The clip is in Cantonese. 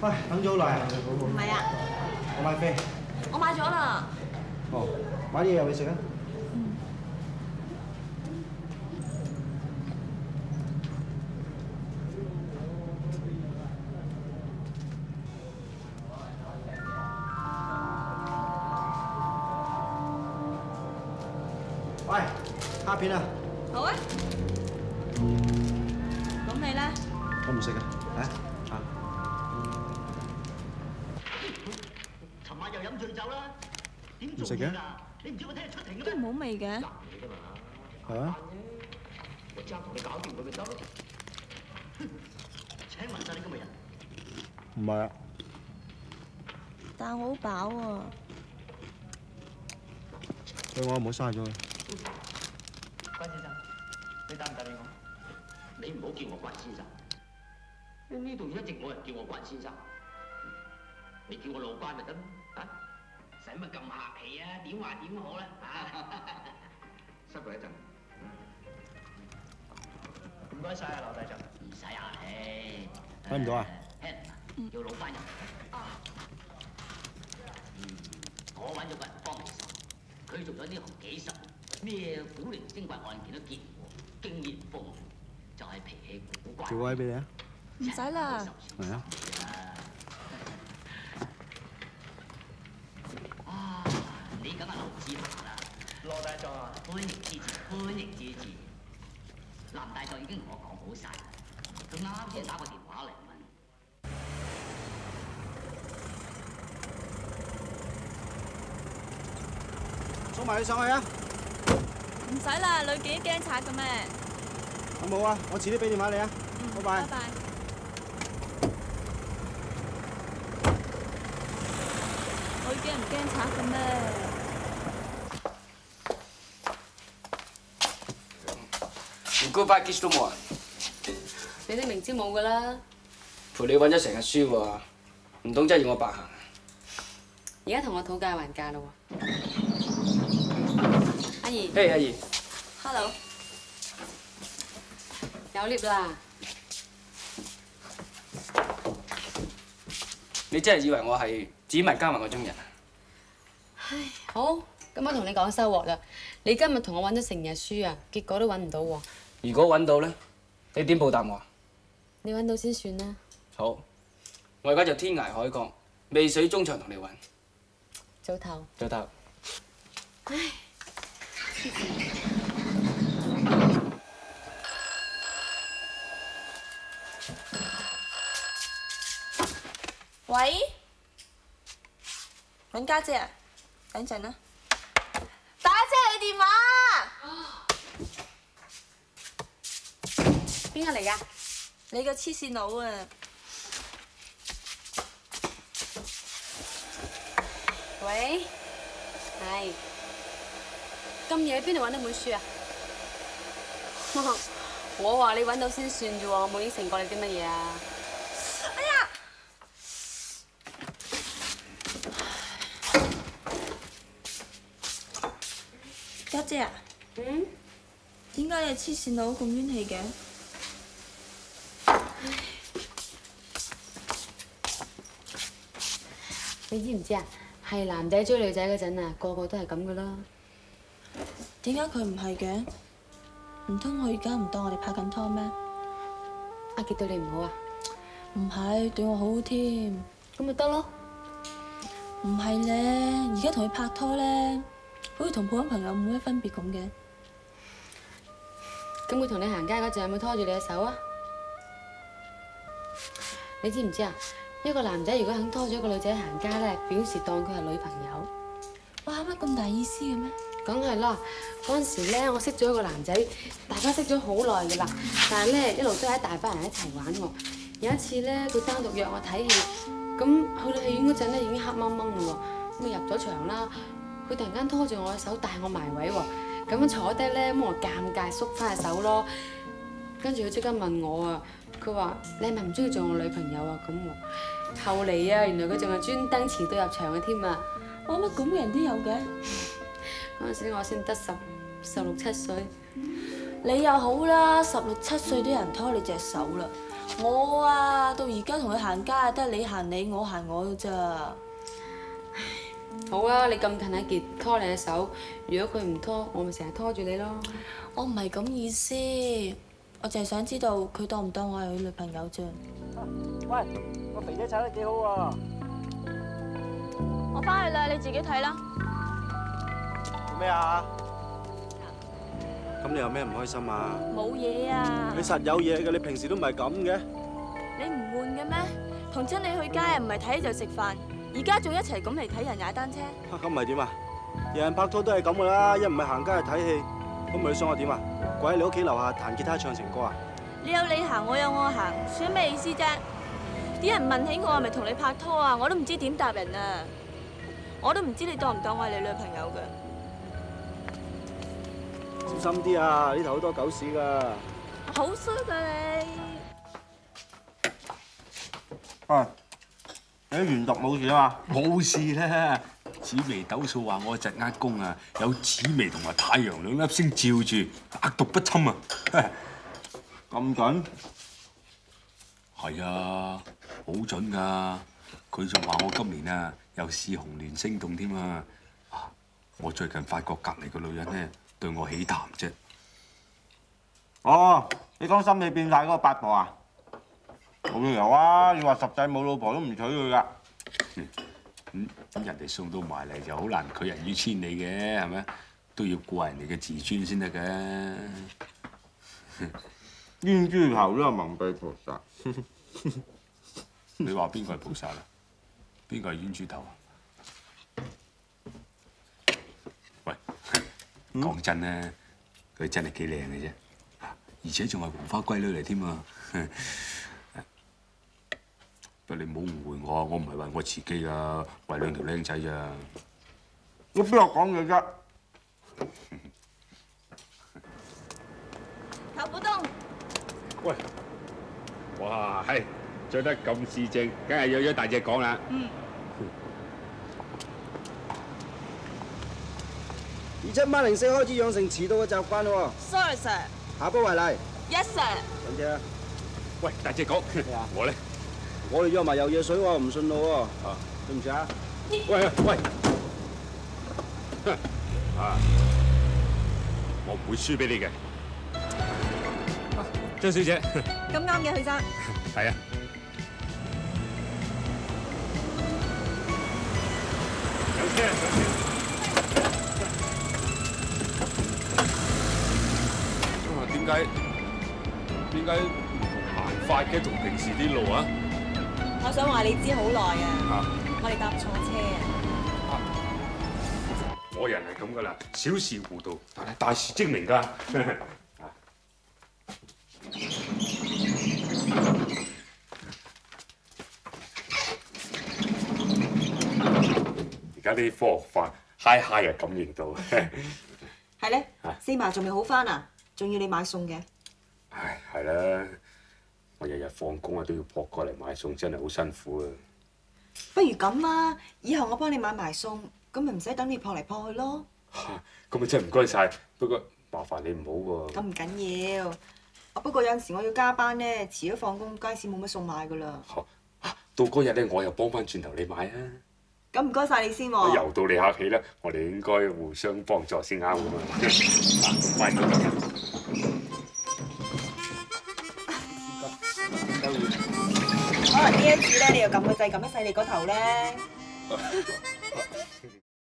喂，等咗好耐啊！ 唔係啊， 我買飛。 我買咗啦。 哦，買啲嘢入去食啊！喂，蝦片啊！ 好啊。咁你咧？ 我唔食啊，嚟啊！ 尋晚又飲醉酒啦，點做嘢㗎？ 你唔知我聽日出庭嘅都冇味嘅。 係啊！ 我即刻同你搞掂佢咪得咯。請問晒你今日人？ 唔係啊！ 但我好飽啊。 對我唔好嘥咗佢。 關先生，你答唔答應我？你唔好叫我關先生，呢度一直冇人叫我關先生，你叫我老關咪得咯，啊？使乜咁客氣啊？點話點好啦，失佢一陣。唔該晒啊，劉大將。唔使客氣。 睇唔到啊？ 叫老關入嚟。我揾咗個人幫你手，佢做咗呢行幾十年，咩古靈精怪案件都見過，經驗豐富，就係脾氣古怪。 調個位俾你啊！ 唔使啦。 係啊！ 啊，你梗係劉志華啦，羅大將啊，歡迎支持，歡迎支持。藍大將已經同我講好晒啦，佢啱先打個電話嚟問。 送埋你上去啊！ 唔使啦，女警驚賊嘅咩？ 我冇啊，我遲啲俾電話你啊。拜拜。 拜拜。女警唔驚賊嘅咩？ 連 goodbye kiss 都冇啊！ 你都明知冇噶啦。 陪你揾咗成日書喎，唔通真係要我白行？ 而家同我討價還價咯喎。阿姨。 嘿，阿姨。 Hello。 有 lift 啦。 你真係以為我係指紋加埋嗰種人啊？ 唉，好，咁我同你講收穫啦。你今日同我揾咗成日書啊，結果都揾唔到喎。 如果揾到咧，你點報答我啊？ 你揾到先算啦。 好，我而家就天涯海角、未水中長同你揾。 早唞。 早唞。 唉。 喂，揾家姐啊，等陣啦。打姐你電話。 邊個嚟㗎？ 你個黐線佬啊！ 喂，係。咁夜邊度揾到本書啊？我話你揾到先算啫喎，我冇應承過你啲乜嘢啊？ 哎呀！家姐啊， 嗯？ 點解你黐線佬咁冤氣嘅？ 你知唔知啊？係男仔追女仔嗰陣啊，個個都係咁噶啦。 點解佢唔係嘅？唔通我而家唔當我哋拍緊拖咩？ 阿傑對你唔好啊？ 唔係，對我好添。 咁咪得咯。 唔係咧，而家同佢拍拖咧，好似同普通朋友冇乜分別咁嘅。 咁佢同你行街嗰陣有冇拖住你嘅手啊？你知唔知啊？一個男仔如果肯拖住一個女仔行街咧，表示當佢係女朋友。 哇，乜咁大意思嘅咩？ 梗係啦，嗰陣時咧，我識咗一個男仔，大家識咗好耐㗎啦，但係咧一路都係一大班人一齊玩喎。有一次咧，佢單獨約我睇戲，咁去到戲院嗰陣咧已經黑掹掹嘞喎，咁啊入咗場啦，佢突然間拖住我嘅手帶我埋位喎，咁樣坐低咧，咁我尷尬縮翻隻手咯，跟住佢即刻問我啊，佢話你係咪唔中意做我女朋友啊？咁喎，後嚟啊，原來佢仲係專登遲到入場嘅添啊！ 哇，乜咁嘅人都有嘅？ 嗰陣時我先得16、17歲。 你又好啦，16、17歲都有人拖你隻手啦。 我啊，到而家同佢行街都係你行你，我行我㗎咋。 好啊，你咁近阿傑拖你隻手，如果佢唔拖，我咪成日拖住你咯。 我唔係咁意思，我淨係想知道佢當唔當我係佢女朋友啫。 喂，個肥仔踩得幾好喎！ 我翻去啦，你自己睇啦。 做咩啊？咁你有咩唔開心啊？ 冇嘢啊。 你實有嘢嘅，你平時都唔係咁嘅。 你唔悶嘅咩？同親你去街唔係睇就食飯，而家仲一齊咁嚟睇人踩單車。 咁咪點啊？人人拍拖都係咁噶啦，一唔係行街係睇戲，咁你想我點啊？跪喺你屋企樓下彈吉他唱情歌啊？ 你有你行，我有我行，算咩意思啫？啲人問起我係咪同你拍拖啊，我都唔知點答人啊！我都唔知你當唔當我係你女朋友㗎。 小心啲啊！呢頭好多狗屎噶。 好衰㗎你！ 啊！你原讀冇事啊嘛？ 冇事啦，紫微斗數話我疾厄宮啊，有紫微同埋太陽兩粒星照住，百毒不侵啊！ 咁準？ 係啊，好準㗎。佢仲話我今年啊有四紅鸞星動添啊！我最近發覺隔離個女人咧對我起痰啫。 哦，你講心理變態嗰個八婆啊？冇理由啊！你話十世冇老婆都唔娶佢㗎。 咁人哋送到埋嚟就好難拒人於千里嘅，係咪？都要顧人哋嘅自尊先得嘅。 冤豬頭都係文秘菩薩。 你話邊個係菩薩啊？邊個係冤豬頭啊？喂，講真咧，佢真係幾靚嘅啫，而且仲係黃花閨女嚟添啊！不過你唔好誤會我，我唔係為我自己噶，為兩條僆仔咋。 我邊有講嘢啫？ 頭股東， 喂，哇，係着得咁四正，梗係有咗大隻講啦。 2704開始養成遲到嘅習慣喎。 Sorry sir。 下波為例。 Yes sir。 兩隻啊！ 喂，大隻講，我咧， 我哋約埋游夜水喎，唔順路喎。對唔住啊！ 喂，啊，我唔會輸俾你嘅。張小姐。 咁啱嘅，許生。 係啊。有車，有車。點解行快嘅同平時啲路啊？ 我想話你知好耐啊！我哋搭錯車啊！ 我人係咁噶啦，小事糊塗，但係大事精明㗎。而家啲科學化嗨啊感應到。 係咧，四嫲仲未好翻啊？仲要你買餸嘅？ 唉，係啦，我日日放工啊都要撲過嚟買餸，真係好辛苦啊！ 不如咁啊，以後我幫你買埋餸，咁咪唔使等你撲嚟撲去咯。 咁啊真係唔該晒，不過麻煩你唔好喎。 咁唔緊要，不過有陣時我要加班咧，遲咗放工，街市冇乜餸買噶啦。 到嗰日咧，我又幫翻轉頭你買啊！ 咁唔該晒你先喎。 又到你客氣啦，我哋應該互相幫助先啱㗎嘛。快啲！ 可能呢一次咧，你又撳個掣撳得細你嗰頭咧。